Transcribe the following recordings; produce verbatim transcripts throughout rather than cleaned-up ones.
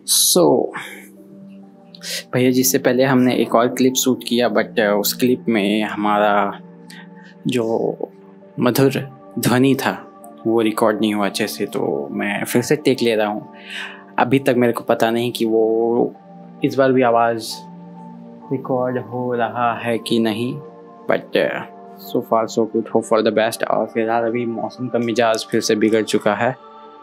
सो भैया जी से पहले हमने एक और क्लिप शूट किया, बट उस क्लिप में हमारा जो मधुर ध्वनि था वो रिकॉर्ड नहीं हुआ अच्छे से, तो मैं फिर से टेक ले रहा हूँ। अभी तक मेरे को पता नहीं कि वो इस बार भी आवाज़ रिकॉर्ड हो रहा है कि नहीं, but so far so good, hope for the best. और फिलहाल अभी मौसम का मिजाज फिर से बिगड़ चुका है।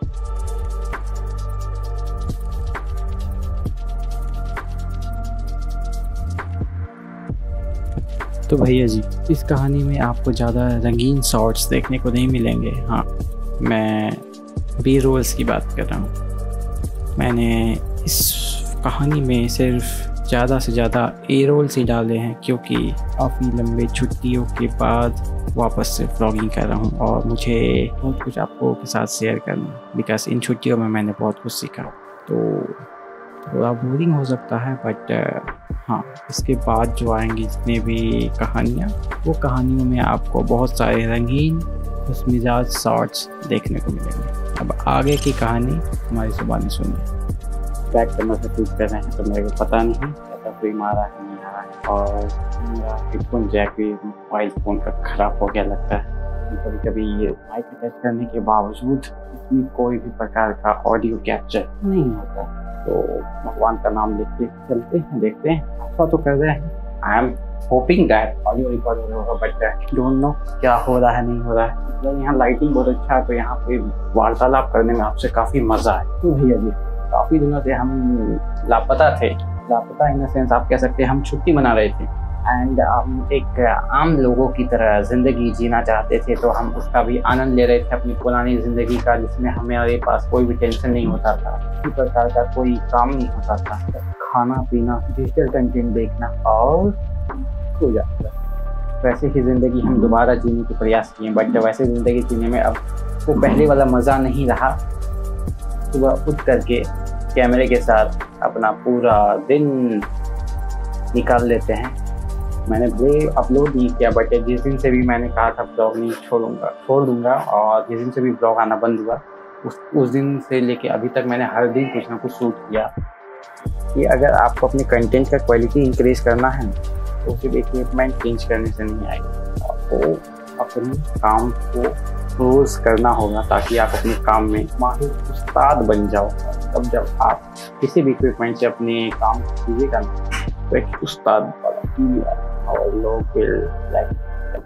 तो भैया जी, इस कहानी में आपको ज़्यादा रंगीन शॉट्स देखने को नहीं मिलेंगे। हाँ, मैं बी रोल्स की बात कर रहा हूँ। मैंने इस कहानी में सिर्फ ज़्यादा से ज़्यादा ए रोल्स ही डाले हैं, क्योंकि काफ़ी लंबे छुट्टियों के बाद वापस से व्लॉगिंग कर रहा हूँ और मुझे बहुत कुछ आपको के साथ शेयर करना, बिकॉज इन छुट्टियों में मैंने बहुत कुछ सीखा। तो थोड़ा बोरिंग हो सकता है, बट हाँ, इसके बाद जो आएंगी जितने भी कहानियाँ, वो कहानियों में आपको बहुत सारे रंगीन खुश मिजाज शॉट्स देखने को मिलेंगे। अब आगे की कहानी हमारी ज़ुबानी सुनिए। बैक करना से शूट कर रहे हैं तो मेरे को पता नहीं ऐसा कोई मारा है नहीं आ रहा है, और मेरा हेडफोन जैक भी मोबाइल फ़ोन का ख़राब हो गया लगता है। कभी कभी ये माइक अटैच करने के बावजूद इसमें कोई भी प्रकार का ऑडियो कैप्चर नहीं होता। तो भगवान का नाम लेके चलते हैं, देखते हैं। ऐसा तो कर रहे हैं, I am hoping that audio record हो रहा होगा, बट डोंट नो क्या हो रहा है नहीं हो रहा है। मतलब यहाँ लाइटिंग बहुत अच्छा है, तो यहाँ पे वार्तालाप करने में आपसे काफ़ी मज़ा है। तो भैया जी, काफ़ी दिनों से हम लापता थे, लापता इन द सेंस आप कह सकते हैं हम छुट्टी मना रहे थे, एंड हम एक आम लोगों की तरह ज़िंदगी जीना चाहते थे। तो हम उसका भी आनंद ले रहे थे अपनी पुरानी ज़िंदगी का, जिसमें हमारे पास कोई भी टेंशन नहीं होता था, किसी प्रकार का कोई काम नहीं होता था, खाना पीना, डिजिटल कंटेंट देखना और सो जाता। वैसे ही ज़िंदगी हम दोबारा जीने के प्रयास किए, बट वैसे ज़िंदगी जीने में अब वो पहले वाला मज़ा नहीं रहा। सुबह उठ करके कैमरे के साथ अपना पूरा दिन निकाल लेते हैं। मैंने ब्लॉग अपलोड नहीं किया, बट जिस दिन से भी मैंने कहा था ब्लॉग नहीं छोड़ूंगा छोड़ दूंगा और जिस दिन से भी ब्लॉग आना बंद हुआ, उस उस दिन से लेके अभी तक मैंने हर दिन कुछ ना कुछ शूट किया। कि अगर आपको अपने कंटेंट का क्वालिटी इंक्रीज करना है तो सिर्फ इक्विपमेंट चेंज करने से नहीं आएगा, आपको अपने काम को रोज़ करना होगा, ताकि आप अपने काम में माहिर उस्ताद बन जाओ। तब जब आप किसी भी इक्विपमेंट से अपने काम कीजिएगा तो एक उस्ताद वाला फील आएगा और लोग विल लाइक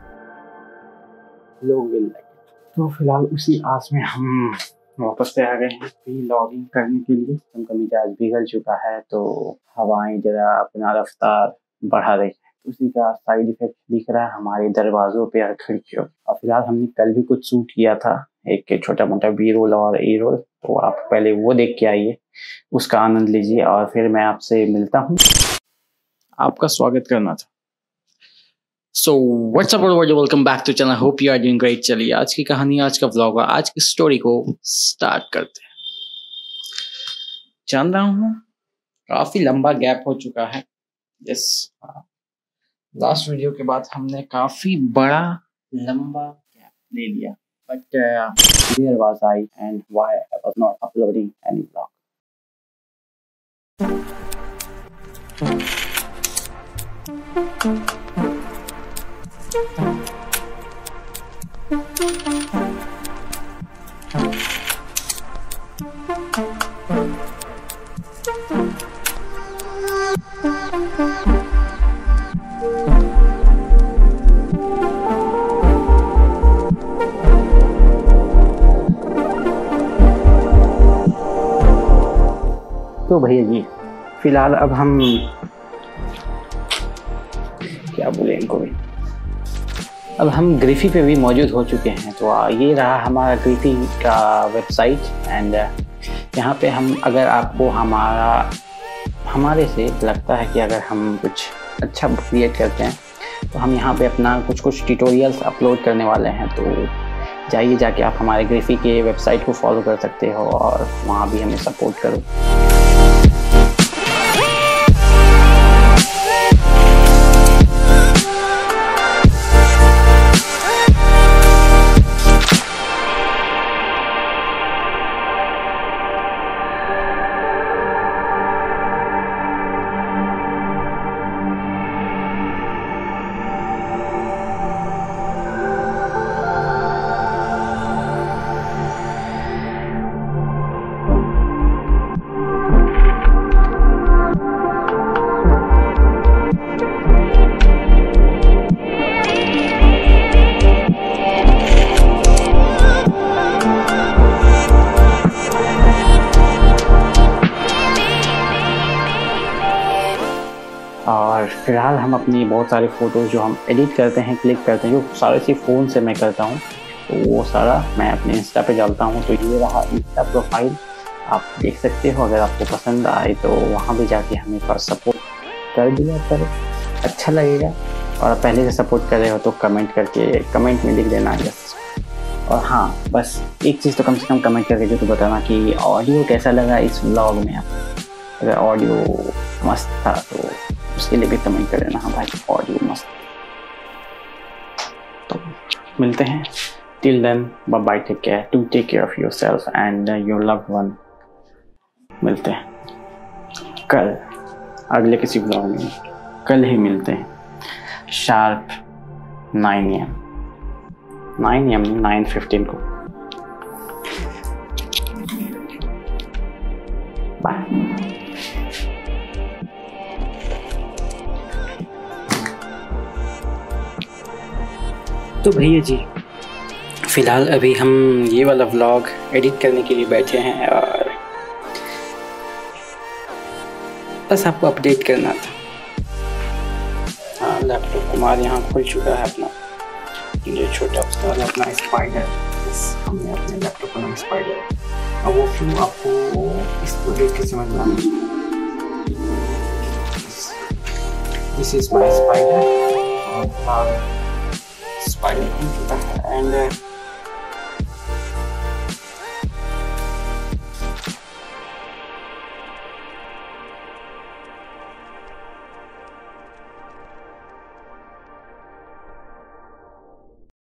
लोग विल लाइक तो फिलहाल उसी आस में हम वापस से आ गए हैं व्लॉगिंग करने के लिए। उनका मिजाज बिगड़ चुका है, तो हवाएं जरा अपना रफ्तार बढ़ा रही है। उसी का साइड इफेक्ट दिख रहा है हमारे दरवाजों पे और खिड़कियों। और फिलहाल हमने कल भी कुछ शूट किया था, एक छोटा मोटा बी रोल और ए रोल, तो आप पहले वो देख के आइए, उसका आनंद लीजिए और फिर मैं आपसे मिलता हूँ। आपका स्वागत करना था। So what's up everyone, welcome back to channel, hope you are doing great. चलिए आज की कहानी, आज का व्लॉग, आज की स्टोरी को स्टार्ट करते हैं। जान रहा हूँ काफी लंबा गैप हो चुका है। यस, लास्ट वीडियो के बाद हमने काफी बड़ा लंबा गैप ले लिया, but there was I and why I was not uploading any vlog. तो भैया जी, फिलहाल अब हम क्या बोले इनको भी, अब हम ग्रिफी पे भी मौजूद हो चुके हैं। तो ये रहा हमारा ग्रिफी का वेबसाइट, एंड यहाँ पे हम, अगर आपको हमारा हमारे से लगता है कि अगर हम कुछ अच्छा क्रिएट करते हैं तो हम यहाँ पे अपना कुछ कुछ ट्यूटोरियल्स अपलोड करने वाले हैं। तो जाइए, जाके आप हमारे ग्रिफी के वेबसाइट को फॉलो कर सकते हो और वहाँ भी हमें सपोर्ट करो। और फिलहाल हम अपनी बहुत सारे फ़ोटोज़ जो हम एडिट करते हैं, क्लिक करते हैं, जो सारे सी फ़ोन से मैं करता हूँ, तो वो सारा मैं अपने इंस्टा पे डालता हूँ। तो ये रहा इंस्टा प्रोफाइल, आप देख सकते हो। अगर आपको पसंद आए तो वहाँ भी जाके हमें थोड़ा सपोर्ट कर दिया करो, अच्छा लगेगा। और पहले से सपोर्ट कर रहे हो तो कमेंट करके कमेंट में लिख देना यस। और हाँ, बस एक चीज़ तो कम से कम कमेंट करके जो तो बताना कि ऑडियो कैसा लगा इस व्लॉग में। आप अगर ऑडियो मस्त था तो उसके लिए भी कमेंट कर देना, हाँ भाई ऑडियो मस्त। तो मिलते हैं, till then bye bye, take care, to take care of yourself and your loved one. मिलते हैं कल अगले किसी व्लॉग में, कल ही मिलते हैं sharp nine A M nine A M nine fifteen को। बाय। तो भैया जी, फ़िलहाल अभी हम ये वाला व्लॉग एडिट करने के लिए बैठे हैं और बस आपको अपडेट करना था। हाँ, लैपटॉप हमारे यहाँ खुल चुका है अपना, जो छोटा वाला अपना स्पाइडर, हमने अपने लैपटॉप का नाम स्पाइडर। अब वो क्यों आपको इसको देख के समझना, दिस इज माई स्पाइडर और स्पाइडर खुल चुका है एंड